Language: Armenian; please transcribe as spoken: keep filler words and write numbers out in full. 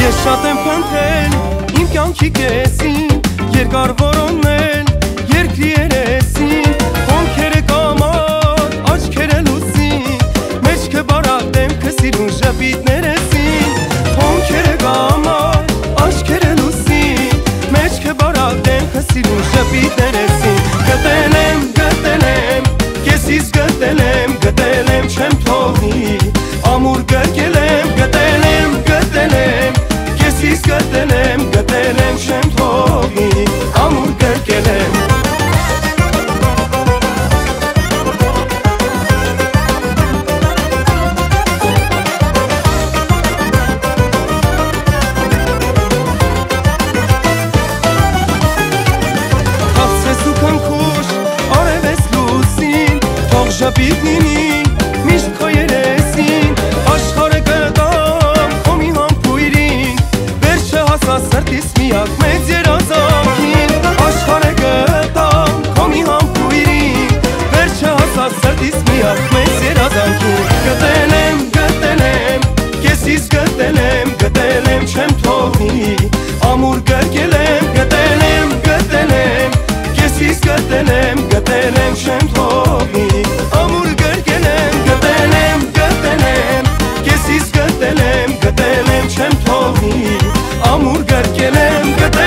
Ես շատ եմ փնթել իմ կյանքի կեսին, երկար որոննել երկրի երեսին, հոնքերը կամար, աչքերը լուսին, մեջքը բարակ դեմքը սիրուն ժպիտ ներեսին, հոնքերը կամար, աչքերը լուսին, մեջքը բարակ դեմքը սիրուն ժպիտ ներեսին, գտել եմ, գտել եմ, կեսիս գտել եմ, գտել եմ չեմ թողնի, ամուր գրկել եմ, գտել եմ, գտել եմ, կեսիս գտել եմ, գտել եմ չեմ թողնի, ամուր գրկել եմ։ Ժպիտ լինի միշտ քո երեսին, աշխարհը կտամ քո մի համբույրին, վերջը հասա սրտիս միակ մեծ երազանքին, աշխարհը կտամ քո մի համբույրին, վերջը հասա սրտիս միակ մեծ երազանքին, գտել եմ, գտել եմ, կեսիս գտել եմ, գտել եմ չեմ թողնի, ամուր գրկել եմ, գտել եմ, գտել եմ, կեսիս գտել եմ, գտել եմ չեմ թողնի, ամուր գրկել եմ, գտել